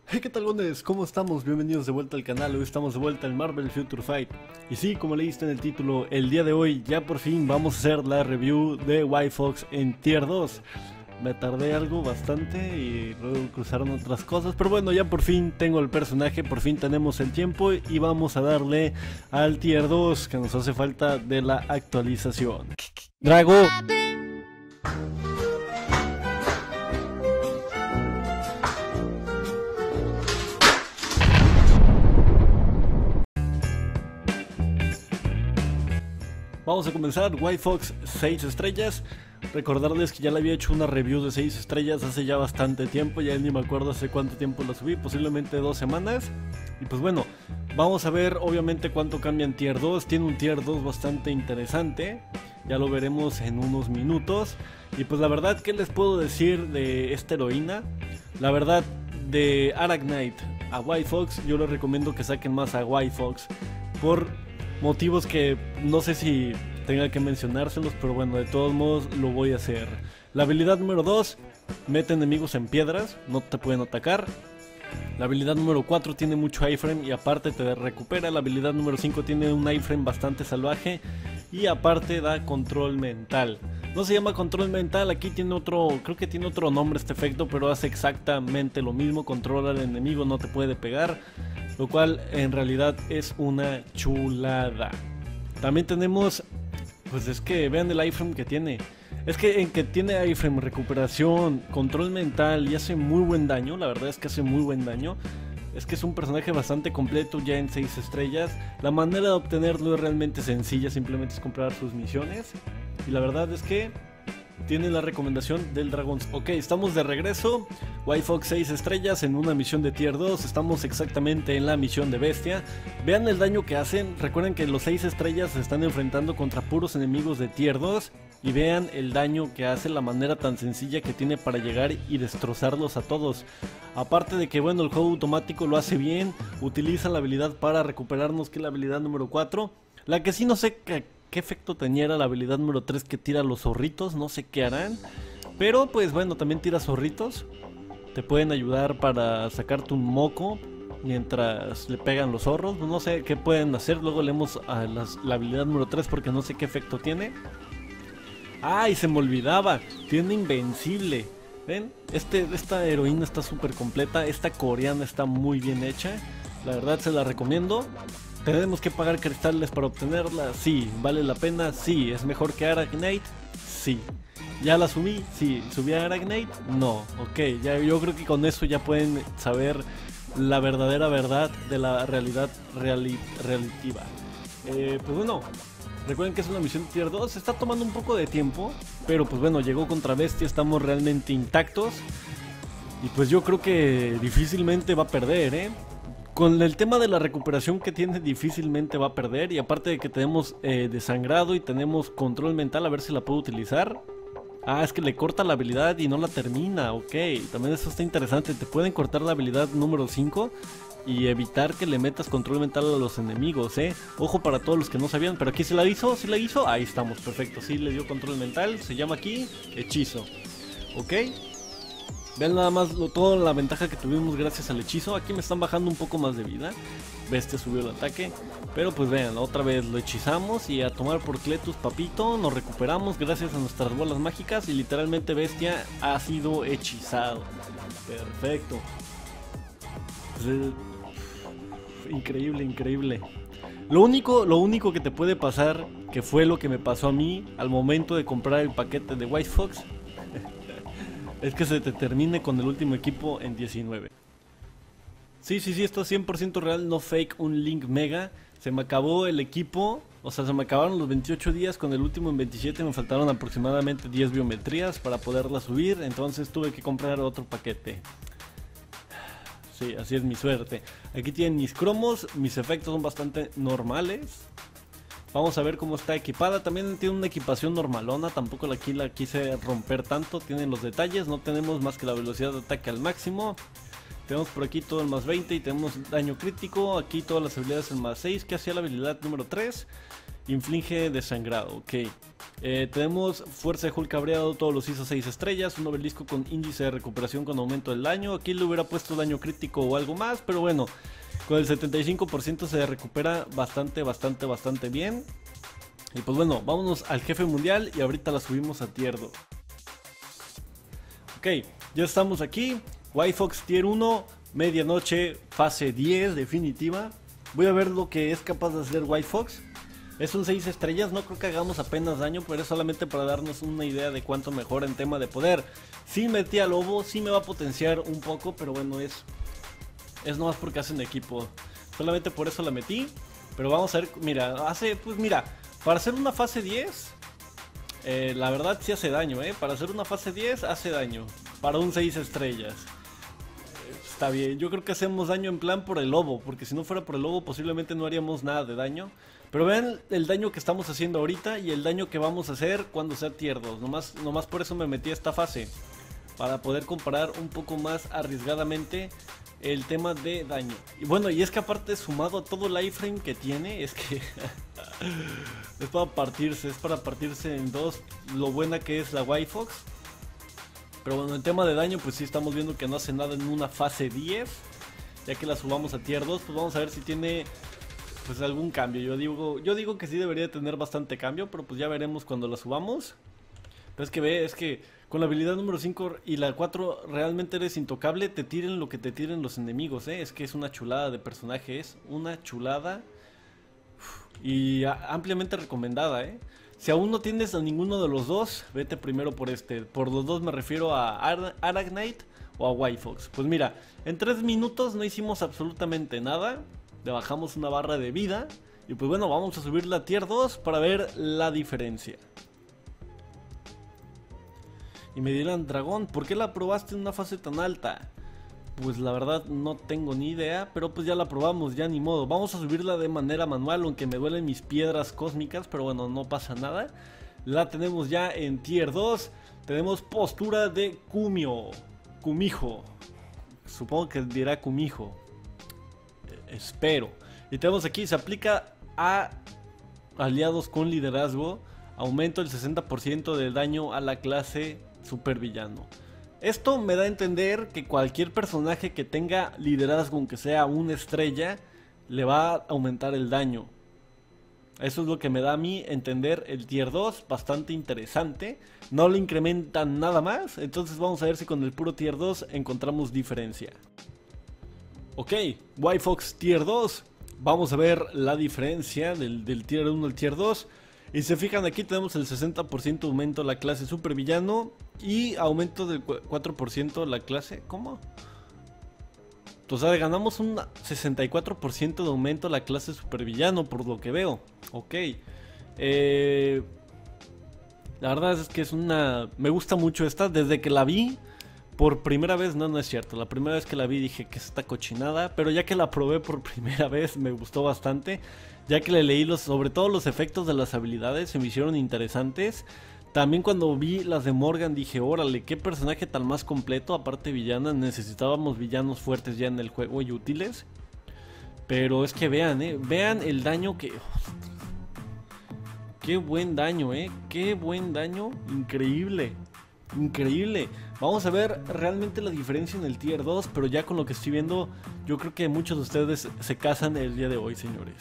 Hey, ¿qué tal, gones? ¿Cómo estamos? Bienvenidos de vuelta al canal. Hoy estamos de vuelta en Marvel Future Fight. Y sí, como leíste en el título, el día de hoy ya por fin vamos a hacer la review de White Fox en Tier 2. Me tardé algo bastante y luego cruzaron otras cosas, pero bueno, ya por fin tengo el personaje, por fin tenemos el tiempo y vamos a darle al Tier 2 que nos hace falta de la actualización. Drago. Vamos a comenzar. White Fox 6 estrellas. Recordarles que ya le había hecho una review de 6 estrellas hace ya bastante tiempo. Ya ni me acuerdo hace cuánto tiempo la subí. Posiblemente 2 semanas. Y pues bueno, vamos a ver obviamente cuánto cambia en Tier 2. Tiene un Tier 2 bastante interesante. Ya lo veremos en unos minutos. Y pues la verdad, ¿qué les puedo decir de esta heroína? La verdad, de Arachknight a White Fox, yo les recomiendo que saquen más a White Fox. Por motivos que no sé si tenga que mencionárselos, pero bueno, de todos modos lo voy a hacer. La habilidad número 2, mete enemigos en piedras, no te pueden atacar. La habilidad número 4 tiene mucho iframe y aparte te recupera. La habilidad número 5 tiene un iframe bastante salvaje y aparte da control mental. No se llama control mental, aquí tiene otro, creo que tiene otro nombre este efecto, pero hace exactamente lo mismo, controla al enemigo, no te puede pegar, lo cual en realidad es una chulada. También tenemos, pues es que vean el iframe que tiene. Es que en que tiene iframe, recuperación, control mental y hace muy buen daño, la verdad es que hace muy buen daño. Es que es un personaje bastante completo ya en 6 estrellas. La manera de obtenerlo es realmente sencilla, simplemente es comprar sus misiones. Y la verdad es que tiene la recomendación del Dragón. Ok, estamos de regreso. White Fox 6 estrellas en una misión de Tier 2. Estamos exactamente en la misión de Bestia. Vean el daño que hacen. Recuerden que los 6 estrellas se están enfrentando contra puros enemigos de Tier 2. Y vean el daño que hace, la manera tan sencilla que tiene para llegar y destrozarlos a todos. Aparte de que bueno, el juego automático lo hace bien. Utiliza la habilidad para recuperarnos, que es la habilidad número 4. La que sí no sé qué efecto tenía era la habilidad número 3, que tira los zorritos, no sé qué harán. Pero pues bueno, también tira zorritos. Te pueden ayudar para sacarte un moco mientras le pegan los zorros. No sé qué pueden hacer, luego leemos a la habilidad número 3 porque no sé qué efecto tiene. ¡Ay, se me olvidaba! Tiene invencible. ¿Ven? Esta heroína está súper completa. Esta coreana está muy bien hecha. La verdad se la recomiendo. ¿Tenemos que pagar cristales para obtenerla? Sí. ¿Vale la pena? Sí. ¿Es mejor que Arachknight? Sí. ¿Ya la subí? Sí. ¿Subí a Arachknight? No. Ok, ya, yo creo que con eso ya pueden saber la verdadera verdad de la realidad relativa. Pues bueno, recuerden que es una misión de Tier 2, se está tomando un poco de tiempo, pero pues bueno, llegó contra Bestia, estamos realmente intactos. Y pues yo creo que difícilmente va a perder, Con el tema de la recuperación que tiene, difícilmente va a perder. Y aparte de que tenemos desangrado y tenemos control mental, a ver si la puedo utilizar. Ah, es que le corta la habilidad y no la termina, ok. También eso está interesante, te pueden cortar la habilidad número 5 y evitar que le metas control mental a los enemigos, Ojo para todos los que no sabían, pero aquí se la hizo, ahí estamos, perfecto, sí le dio control mental, se llama aquí hechizo, ok. Vean nada más toda la ventaja que tuvimos gracias al hechizo. Aquí me están bajando un poco más de vida. Bestia subió el ataque, pero pues vean, otra vez lo hechizamos y a tomar por Cletus, papito. Nos recuperamos gracias a nuestras bolas mágicas y literalmente Bestia ha sido hechizado. Perfecto. Increíble, increíble. Lo único que te puede pasar, que fue lo que me pasó a mí al momento de comprar el paquete de White Fox, es que se te termine con el último equipo en 19. Sí, esto es 100% real, no fake, un link mega. Se me acabó el equipo, o sea, se me acabaron los 28 días, con el último en 27 me faltaron aproximadamente 10 biometrías para poderla subir, entonces tuve que comprar otro paquete. Sí, así es mi suerte. Aquí tienen mis cromos, mis efectos son bastante normales. Vamos a ver cómo está equipada. También tiene una equipación normalona, tampoco la quise romper tanto. Tienen los detalles, no tenemos más que la velocidad de ataque al máximo. Tenemos por aquí todo el más 20 y tenemos daño crítico. Aquí todas las habilidades el más 6 que hacía la habilidad número 3. Inflige desangrado, ok. Tenemos fuerza de Hulk cabreado, todos los hizo 6 estrellas. Un obelisco con índice de recuperación con aumento del daño. Aquí le hubiera puesto daño crítico o algo más, pero bueno, con el 75% se recupera bastante bien. Y pues bueno, vámonos al jefe mundial y ahorita la subimos a tier 2. Ok, ya estamos aquí. White Fox tier 1, medianoche, fase 10 definitiva. Voy a ver lo que es capaz de hacer White Fox. Es un 6 estrellas, no creo que hagamos apenas daño, pero es solamente para darnos una idea de cuánto mejora en tema de poder. Sí metí a Lobo, sí me va a potenciar un poco, pero bueno, es nomás porque hacen equipo. Solamente por eso la metí. Pero vamos a ver, mira, para hacer una fase 10, la verdad sí hace daño, para hacer una fase 10 hace daño. Para un 6 estrellas. Está bien, yo creo que hacemos daño en plan por el lobo, porque si no fuera por el lobo posiblemente no haríamos nada de daño. Pero vean el daño que estamos haciendo ahorita y el daño que vamos a hacer cuando sea tier 2. Nomás por eso me metí a esta fase, para poder comparar un poco más arriesgadamente el tema de daño. Y bueno, y es que aparte sumado a todo el iframe que tiene, es que es para partirse en dos lo buena que es la White Fox. Pero bueno, en tema de daño pues sí estamos viendo que no hace nada en una fase 10. Ya que la subamos a tier 2, pues vamos a ver si tiene pues algún cambio. Yo digo que sí debería tener bastante cambio, pero pues ya veremos cuando la subamos. Pero es que con la habilidad número 5 y la 4 realmente eres intocable, te tiren lo que te tiren los enemigos, es que es una chulada de personaje, es una chulada. Y ampliamente recomendada, Si aún no tienes a ninguno de los dos, vete primero por este. Por los dos me refiero a Arachnite o a White Fox. Pues mira, en 3 minutos no hicimos absolutamente nada. Le bajamos una barra de vida. Y pues bueno, vamos a subir la tier 2 para ver la diferencia. Y me dirán, Dragón, ¿por qué la probaste en una fase tan alta? Pues la verdad no tengo ni idea, pero pues ya la probamos, ya ni modo. Vamos a subirla de manera manual, aunque me duelen mis piedras cósmicas, pero bueno, no pasa nada. La tenemos ya en tier 2. Tenemos postura de Kumiho. Supongo que dirá Kumiho. Espero. Y tenemos aquí, se aplica a aliados con liderazgo. Aumento el 60% del daño a la clase supervillano. Esto me da a entender que cualquier personaje que tenga liderazgo, aunque sea una estrella, le va a aumentar el daño. Eso es lo que me da a mí entender el tier 2, bastante interesante. No le incrementan nada más, entonces vamos a ver si con el puro tier 2 encontramos diferencia. Ok, White Fox tier 2, vamos a ver la diferencia del tier 1 al tier 2. Y se fijan, aquí tenemos el 60% aumento a la clase supervillano y aumento del 4% a la clase... ¿Cómo? O sea, ganamos un 64% de aumento a la clase supervillano, por lo que veo. Ok. La verdad es que es una... Me gusta mucho esta, desde que la vi por primera vez, no es cierto. La primera vez que la vi dije que es esta cochinada, pero ya que la probé por primera vez me gustó bastante. Ya que le leí sobre todo los efectos de las habilidades, se me hicieron interesantes. También cuando vi las de Morgan dije, órale, qué personaje tan más completo. Aparte villana, necesitábamos villanos fuertes ya en el juego y útiles. Pero es que vean, vean el daño que... Qué buen daño, qué buen daño, increíble. Increíble. Vamos a ver realmente la diferencia en el tier 2, pero ya con lo que estoy viendo, yo creo que muchos de ustedes se casan el día de hoy, señores.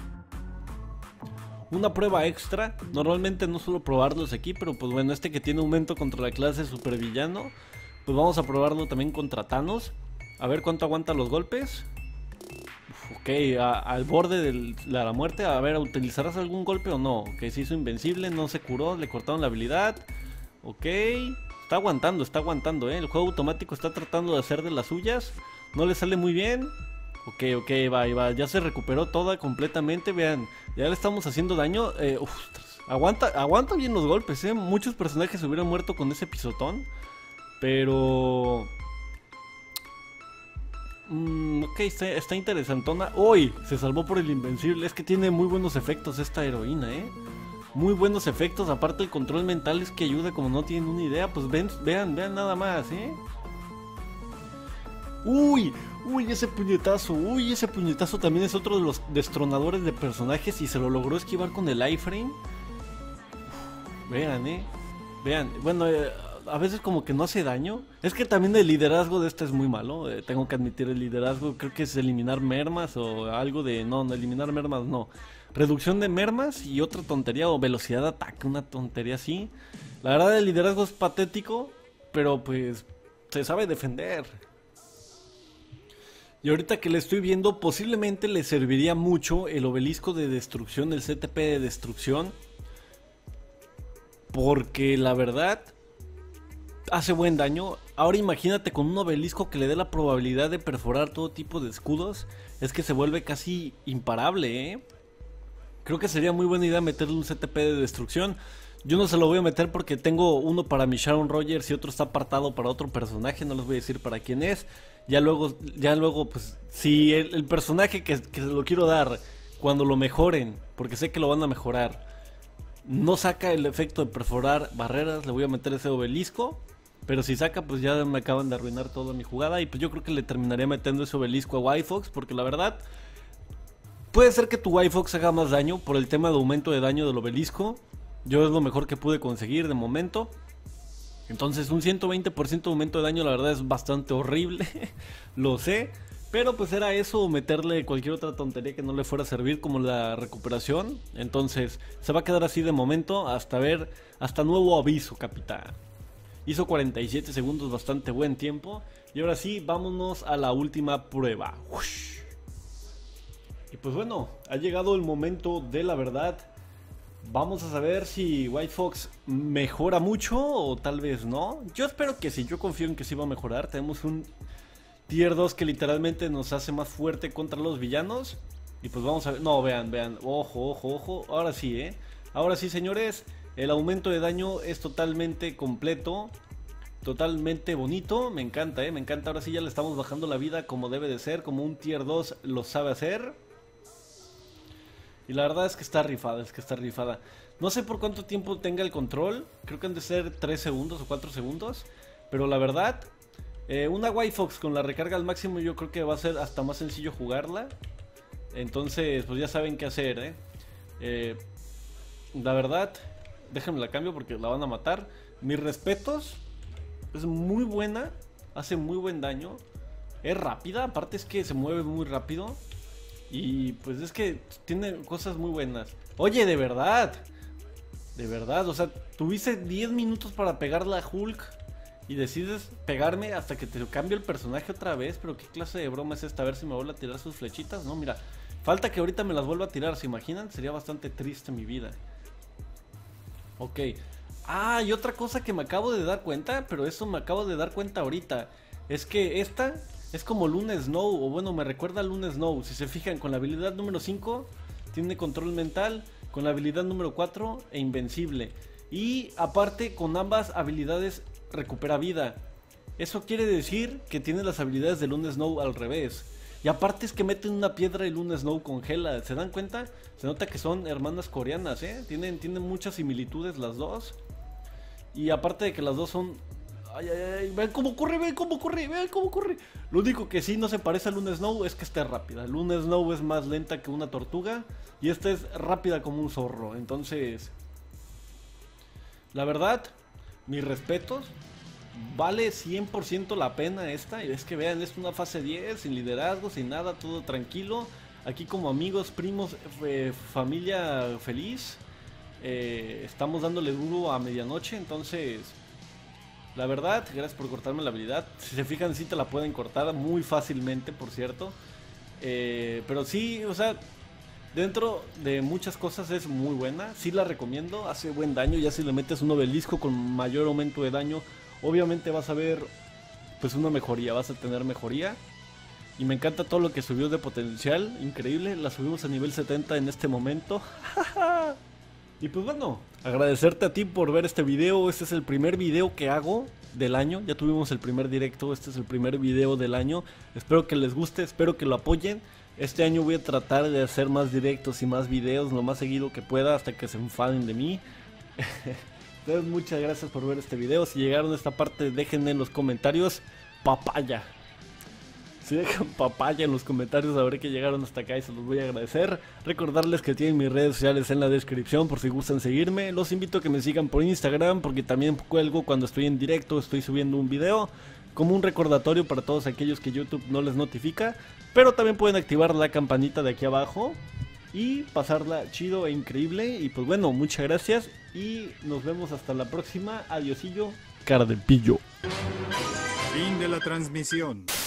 Una prueba extra, normalmente no suelo probarlos aquí, pero pues bueno, este que tiene aumento contra la clase supervillano, pues vamos a probarlo también contra Thanos. A ver cuánto aguanta los golpes. Ok, al borde de la muerte. A ver, ¿utilizarás algún golpe o no? Ok, se hizo invencible, no se curó, le cortaron la habilidad. Ok, está aguantando, el juego automático está tratando de hacer de las suyas. No le sale muy bien. Ok, va, ya se recuperó toda completamente, vean, ya le estamos haciendo daño. Aguanta bien los golpes, muchos personajes se hubieran muerto con ese pisotón. Pero... ok, está interesantona. ¡Uy! Se salvó por el invencible, es que tiene muy buenos efectos esta heroína, muy buenos efectos, aparte el control mental es que ayuda como no tienen una idea. Pues vean nada más, Uy, uy, ese puñetazo. Uy, ese puñetazo también es otro de los destronadores de personajes y se lo logró esquivar con el iframe. Vean, vean. Bueno, a veces como que no hace daño. Es que también el liderazgo de este es muy malo. Tengo que admitir el liderazgo. Creo que es eliminar mermas o algo de... No, eliminar mermas no. Reducción de mermas y otra tontería. O velocidad de ataque, una tontería así. La verdad el liderazgo es patético. Pero pues se sabe defender. Y ahorita que le estoy viendo, posiblemente le serviría mucho el obelisco de destrucción, el CTP de destrucción. Porque la verdad hace buen daño. Ahora imagínate con un obelisco que le dé la probabilidad de perforar todo tipo de escudos. Es que se vuelve casi imparable, ¿eh? Creo que sería muy buena idea meterle un CTP de destrucción. Yo no se lo voy a meter porque tengo uno para mi Sharon Rogers y otro está apartado para otro personaje. No les voy a decir para quién es. Ya luego pues si el personaje que se lo quiero dar, cuando lo mejoren, porque sé que lo van a mejorar, no saca el efecto de perforar barreras, le voy a meter ese obelisco. Pero si saca, pues ya me acaban de arruinar toda mi jugada. Y pues yo creo que le terminaría metiendo ese obelisco a Whitefox, porque la verdad puede ser que tu Whitefox haga más daño por el tema de aumento de daño del obelisco. Yo es lo mejor que pude conseguir de momento. Entonces un 120% de aumento de daño la verdad es bastante horrible. Lo sé. Pero pues era eso, o meterle cualquier otra tontería que no le fuera a servir, como la recuperación. Entonces se va a quedar así de momento hasta nuevo aviso, capitán. Hizo 47 segundos, bastante buen tiempo. Y ahora sí, vámonos a la última prueba. Ush. Y pues bueno, ha llegado el momento de la verdad. Vamos a saber si Whitefox mejora mucho o tal vez no. Yo espero que sí, yo confío en que sí va a mejorar. Tenemos un Tier 2 que literalmente nos hace más fuerte contra los villanos. Y pues vamos a ver, no, vean, ojo, ahora sí, ahora sí, señores, el aumento de daño es totalmente completo. Totalmente bonito, me encanta, me encanta. Ahora sí ya le estamos bajando la vida como debe de ser, como un Tier 2 lo sabe hacer. Y la verdad es que está rifada, No sé por cuánto tiempo tenga el control. Creo que han de ser 3 segundos o 4 segundos. Pero la verdad, una Whitefox con la recarga al máximo yo creo que va a ser hasta más sencillo jugarla. Entonces pues ya saben qué hacer, la verdad, déjenme la cambio porque la van a matar. Mis respetos. Es muy buena, hace muy buen daño. Es rápida, aparte es que se mueve muy rápido. Y pues es que tiene cosas muy buenas. Oye, de verdad, o sea, tuviste 10 minutos para pegarle a Hulk y decides pegarme hasta que te cambie el personaje otra vez. Pero qué clase de broma es esta, a ver si me vuelve a tirar sus flechitas. No, mira, falta que ahorita me las vuelva a tirar, ¿se imaginan? Sería bastante triste mi vida. Ok. Ah, y otra cosa que me acabo de dar cuenta, pero eso me acabo de dar cuenta ahorita, es que esta es como Luna Snow, o bueno, me recuerda a Luna Snow. Si se fijan, con la habilidad número 5 tiene control mental, con la habilidad número 4 e invencible. Y aparte con ambas habilidades recupera vida. Eso quiere decir que tiene las habilidades de Luna Snow al revés. Y aparte es que meten una piedra y Luna Snow congela. ¿Se dan cuenta? Se nota que son hermanas coreanas, Tienen muchas similitudes las dos. Y aparte de que las dos son... Ay, vean cómo corre, vean cómo corre. Lo único que sí no se parece a Luna Snow es que está rápida. Luna Snow es más lenta que una tortuga y esta es rápida como un zorro. Entonces, la verdad, mis respetos. Vale 100% la pena esta. Y es que vean, es una fase 10, sin liderazgo, sin nada, todo tranquilo. Aquí como amigos, primos, familia feliz. Estamos dándole duro a medianoche, entonces la verdad, gracias por cortarme la habilidad. Si se fijan, sí te la pueden cortar muy fácilmente, por cierto. Pero sí, o sea, dentro de muchas cosas es muy buena. Sí la recomiendo, hace buen daño. Ya si le metes un obelisco con mayor aumento de daño, obviamente vas a ver pues una mejoría, vas a tener mejoría. Y me encanta todo lo que subió de potencial, increíble. La subimos a nivel 70 en este momento. Y pues bueno, agradecerte a ti por ver este video. Este es el primer video que hago del año. Ya tuvimos el primer directo, este es el primer video del año. Espero que les guste, espero que lo apoyen. Este año voy a tratar de hacer más directos y más videos lo más seguido que pueda hasta que se enfaden de mí. Entonces muchas gracias por ver este video. Si llegaron a esta parte déjenme en los comentarios papaya. Si dejan papaya en los comentarios, sabré que llegaron hasta acá y se los voy a agradecer. Recordarles que tienen mis redes sociales en la descripción por si gustan seguirme. Los invito a que me sigan por Instagram porque también cuelgo cuando estoy en directo, estoy subiendo un video. Como un recordatorio para todos aquellos que YouTube no les notifica. Pero también pueden activar la campanita de aquí abajo y pasarla chido e increíble. Y pues bueno, muchas gracias y nos vemos hasta la próxima. Adiosillo, cara de pillo. Fin de la transmisión.